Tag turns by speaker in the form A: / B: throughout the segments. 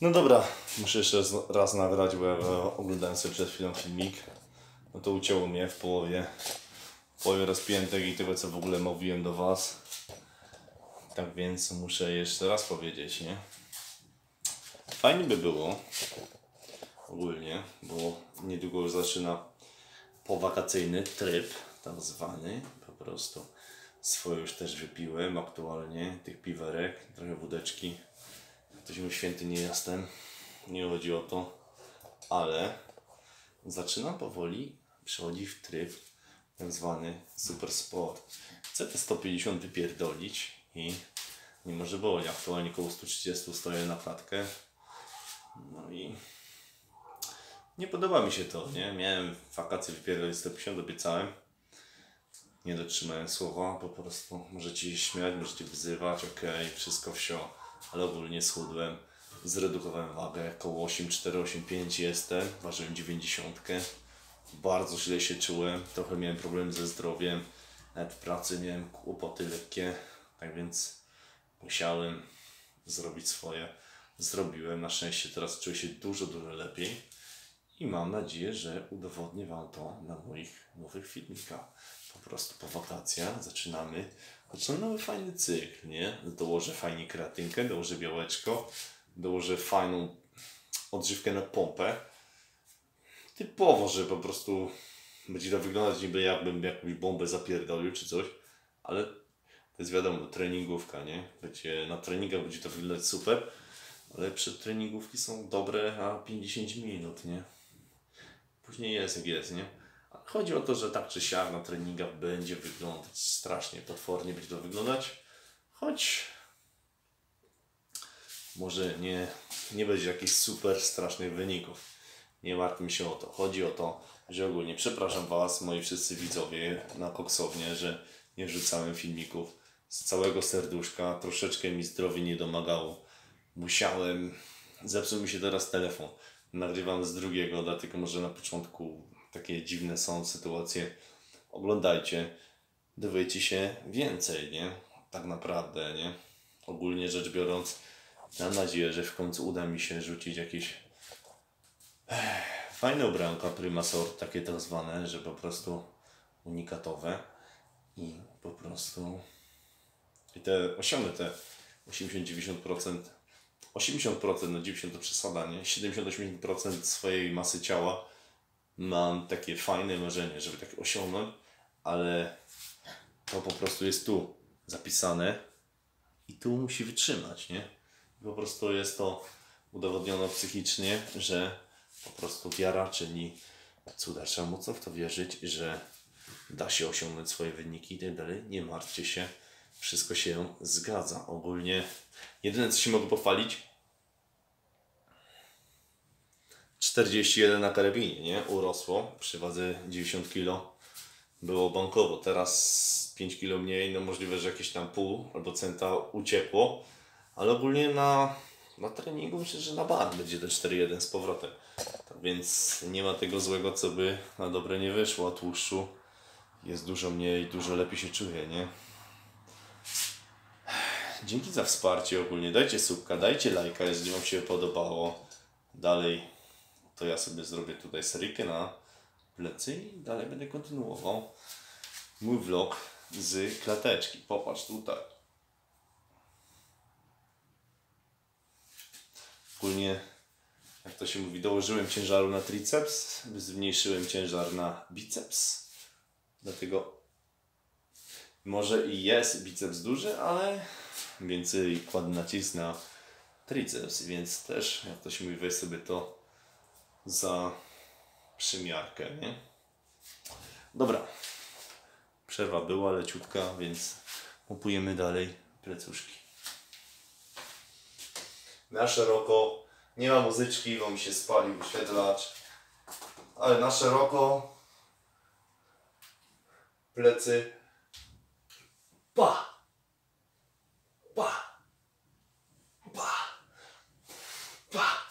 A: No dobra, muszę jeszcze raz nagrać, bo ja oglądałem sobie przed chwilą filmik. No to ucięło mnie w połowie rozpiętek i tego, co w ogóle mówiłem do Was. Tak więc muszę jeszcze raz powiedzieć, nie? Fajnie by było ogólnie, bo niedługo już zaczyna powakacyjny tryb, tak zwany. Po prostu swoje już też wypiłem aktualnie, tych piwerek, trochę wódeczki. Ktoś mi święty nie jestem, nie chodzi o to, ale zaczynam powoli przechodzić w tryb tak zwany super sport. Chcę te 150 wypierdolić i nie może boli. Aktualnie koło 130 stoję na klatkę. No i nie podoba mi się to, nie? Miałem wakacje wypierdolić 150, obiecałem. Nie dotrzymałem słowa, po prostu możecie się śmiać, możecie wyzywać, okej, wszystko wsio, ale ogólnie schudłem, zredukowałem wagę, koło 8,4-8,5 jestem, ważyłem 90. Bardzo źle się czułem, trochę miałem problem ze zdrowiem, nawet w pracy miałem kłopoty lekkie, tak więc musiałem zrobić swoje. Zrobiłem, na szczęście teraz czuję się dużo lepiej i mam nadzieję, że udowodnię Wam to na moich nowych filmikach. Po prostu po wakacjach zaczynamy nowy fajny cykl, nie? Dołożę fajnie kreatynkę, dołożę białeczko, dołożę fajną odżywkę na pompę. Typowo, że po prostu będzie to wyglądać niby jakbym jakąś bombę zapierdolił czy coś, ale to jest wiadomo, treningówka, nie? Na treningach będzie to wyglądać super, ale przedtreningówki są dobre na 50 minut, nie? Później jest jak jest, nie? Chodzi o to, że tak czy siak na treningach będzie wyglądać strasznie potwornie, będzie to wyglądać, choć może nie będzie jakichś super strasznych wyników. Nie martwmy się o to. Chodzi o to, że ogólnie przepraszam Was, moi wszyscy widzowie na koksownię, że nie wrzucałem filmików z całego serduszka. Troszeczkę mi zdrowie nie domagało. Zepsuł mi się teraz telefon. Nagrywam z drugiego, dlatego może na początku takie dziwne są sytuacje. Oglądajcie, dowiecie się więcej, nie? Tak naprawdę, nie? Ogólnie rzecz biorąc, mam nadzieję, że w końcu uda mi się rzucić jakieś fajne ubranka Prima Sort, takie tak zwane, że po prostu unikatowe i po prostu osiągnę te 80-90%. 80%, no 90% to przesada, nie? 70-80% swojej masy ciała mam takie fajne marzenie, żeby tak osiągnąć, ale to po prostu jest tu zapisane i tu musi wytrzymać, nie? Po prostu jest to udowodnione psychicznie, że po prostu wiara czyni cuda. Trzeba mocno w to wierzyć, że da się osiągnąć swoje wyniki i tak dalej. Nie martwcie się, wszystko się zgadza. Ogólnie jedyne, co się mogę pochwalić, 41 na karabinie, nie? Urosło przy wadze 90 kg. Było bankowo. Teraz 5 kg mniej, no możliwe, że jakieś tam pół albo centa uciekło. Ale ogólnie na treningu myślę, że na bar będzie te 4,1 z powrotem. Tak więc nie ma tego złego, co by na dobre nie wyszło. A tłuszczu jest dużo mniej, dużo lepiej się czuję, nie? Dzięki za wsparcie ogólnie. Dajcie subka, dajcie lajka, jeżeli Wam się podobało. Dalej to ja sobie zrobię tutaj seryjkę na plecy i dalej będę kontynuował mój vlog z klateczki. Popatrz tutaj. Ogólnie, jak to się mówi, dołożyłem ciężaru na triceps, zmniejszyłem ciężar na biceps. Dlatego może i jest biceps duży, ale więcej kładę nacisk na triceps, więc też, jak to się mówi, weź sobie to za przymiarkę, nie? Dobra. Przerwa była leciutka, więc pompujemy dalej plecuszki. Na szeroko, nie ma muzyczki, bo mi się spalił wyświetlacz, ale na szeroko plecy, pa, pa, pa, pa,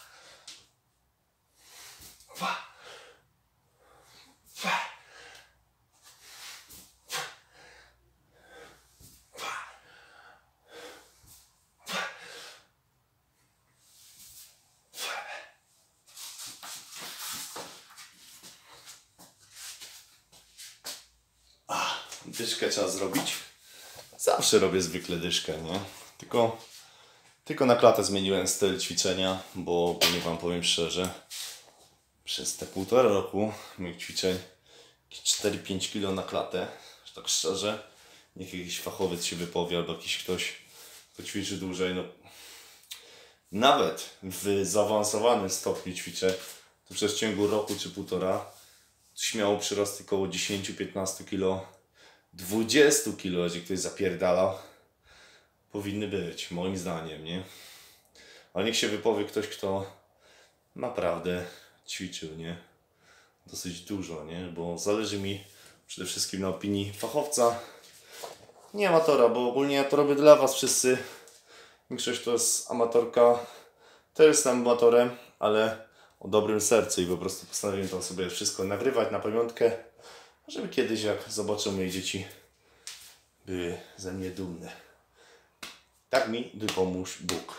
A: pa, pa. dyszkę trzeba zrobić. Zawsze robię zwykle dyszkę, nie? Tylko na klatę zmieniłem styl ćwiczenia, bo nie wam powiem szczerze, przez te 1,5 roku moich ćwiczeń 4-5 kg na klatę, że tak szczerze, niech jakiś fachowiec się wypowie albo jakiś ktoś, kto ćwiczy dłużej, no nawet w zaawansowanym stopniu ćwiczę, to przez ciągu roku czy 1,5 śmiało przyrosty około 10-15 kg, 20 kg, gdzie ktoś zapierdalał, powinny być, moim zdaniem, nie? Ale niech się wypowie ktoś, kto naprawdę ćwiczył, nie? Dosyć dużo, nie? Bo zależy mi przede wszystkim na opinii fachowca, nie amatora, bo ogólnie ja to robię dla was wszyscy. Większość to jest amatorka, też jestem amatorem, ale o dobrym sercu i po prostu postanowiłem to sobie wszystko nagrywać na pamiątkę, żeby kiedyś jak zobaczę moje dzieci były ze mnie dumne. Tak mi dopomóż Bóg.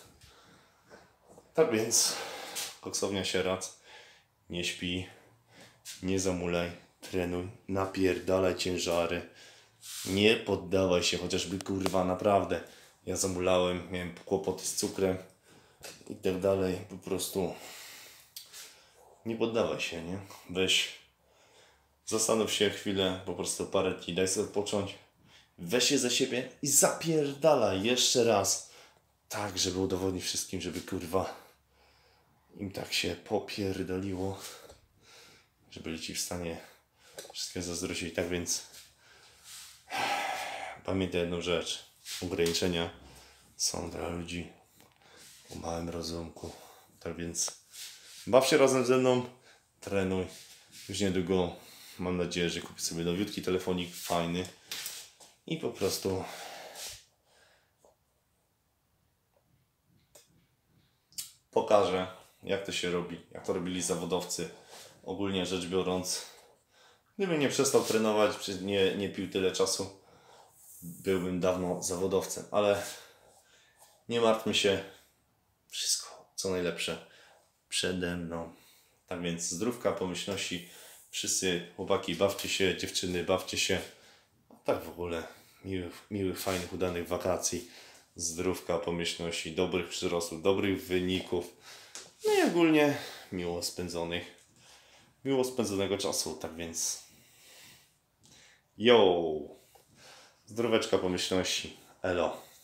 A: Tak więc koksownia Sieradz, nie śpi, nie zamulaj, trenuj, napierdalaj ciężary, nie poddawaj się, chociażby kurwa naprawdę. Ja zamulałem, miałem kłopoty z cukrem i tak dalej, po prostu nie poddawaj się, nie? Weź, zastanów się chwilę, po prostu parę dni, daj sobie odpocząć, weź się za siebie i zapierdalaj jeszcze raz, tak żeby udowodnić wszystkim, żeby kurwa im tak się popierdoliło, że byli ci w stanie wszystkiego zazdrościć. Tak więc pamiętaj jedną rzecz, ograniczenia są dla ludzi o małym rozumku. Tak więc baw się razem ze mną, trenuj. Już niedługo mam nadzieję, że kupię sobie nowiutki telefonik, fajny i po prostu pokażę, jak to się robi, jak to robili zawodowcy. Ogólnie rzecz biorąc, gdybym nie przestał trenować, nie pił tyle czasu, byłbym dawno zawodowcem, ale nie martwmy się, wszystko co najlepsze przede mną. Tak więc zdrówka, pomyślności, wszyscy chłopaki bawcie się, dziewczyny bawcie się, tak w ogóle miłych, fajnych, udanych wakacji, zdrówka, pomyślności, dobrych przyrostów, dobrych wyników, no i ogólnie miło spędzonego czasu. Tak więc yo, zdróweczka, pomyślności, elo.